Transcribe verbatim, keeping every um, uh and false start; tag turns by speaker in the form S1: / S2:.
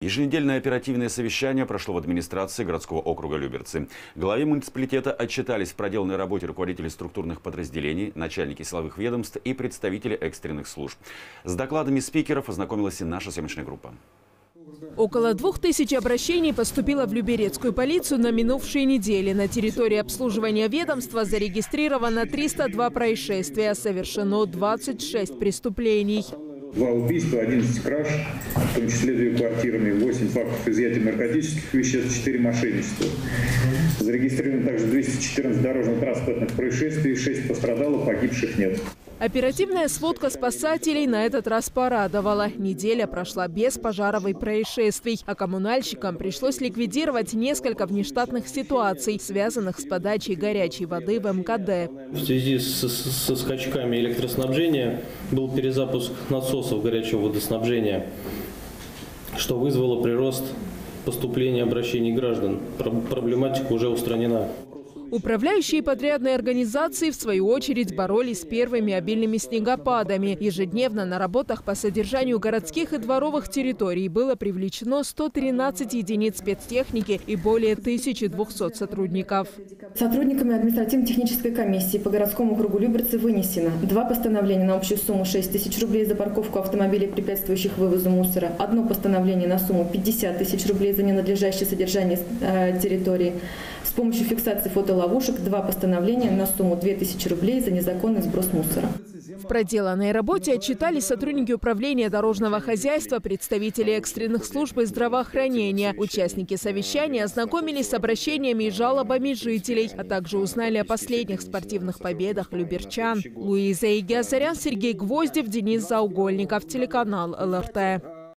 S1: Еженедельное оперативное совещание прошло в администрации городского округа Люберцы. Главе муниципалитета отчитались в проделанной работе руководители структурных подразделений, начальники силовых ведомств и представители экстренных служб. С докладами спикеров ознакомилась и наша съемочная группа.
S2: Около двух тысяч обращений поступило в Люберецкую полицию на минувшей неделе. На территории обслуживания ведомства зарегистрировано триста два происшествия, совершено двадцать шесть преступлений.
S3: Два убийства, одиннадцать краж, в том числе две квартирами, восемь фактов изъятия наркотических веществ, четыре мошенничества. Зарегистрировано также двести четырнадцать дорожно-транспортных происшествий, шесть пострадало, погибших нет.
S2: Оперативная сводка спасателей на этот раз порадовала. Неделя прошла без пожаров и происшествий, а коммунальщикам пришлось ликвидировать несколько внештатных ситуаций, связанных с подачей горячей воды в эм ка дэ.
S4: В связи со, со скачками электроснабжения был перезапуск насосов горячего водоснабжения, что вызвало прирост поступления обращений граждан. Проблематика уже устранена.
S2: Управляющие подрядные организации, в свою очередь, боролись с первыми обильными снегопадами. Ежедневно на работах по содержанию городских и дворовых территорий было привлечено сто тринадцать единиц спецтехники и более тысячи двухсот сотрудников.
S5: Сотрудниками административно-технической комиссии по городскому округу Люберцы вынесено два постановления на общую сумму шесть тысяч рублей за парковку автомобилей, препятствующих вывозу мусора, одно постановление на сумму пятьдесят тысяч рублей за ненадлежащее содержание э, территории. С помощью фиксации фотоловушек два постановления на сумму две тысячи рублей за незаконный сброс мусора.
S2: В проделанной работе отчитались сотрудники управления дорожного хозяйства, представители экстренных служб и здравоохранения. Участники совещания ознакомились с обращениями и жалобами жителей, а также узнали о последних спортивных победах люберчан. Луиза Игиазарян, Сергей Гвоздев, Денис Заугольников, телеканал эл эр тэ.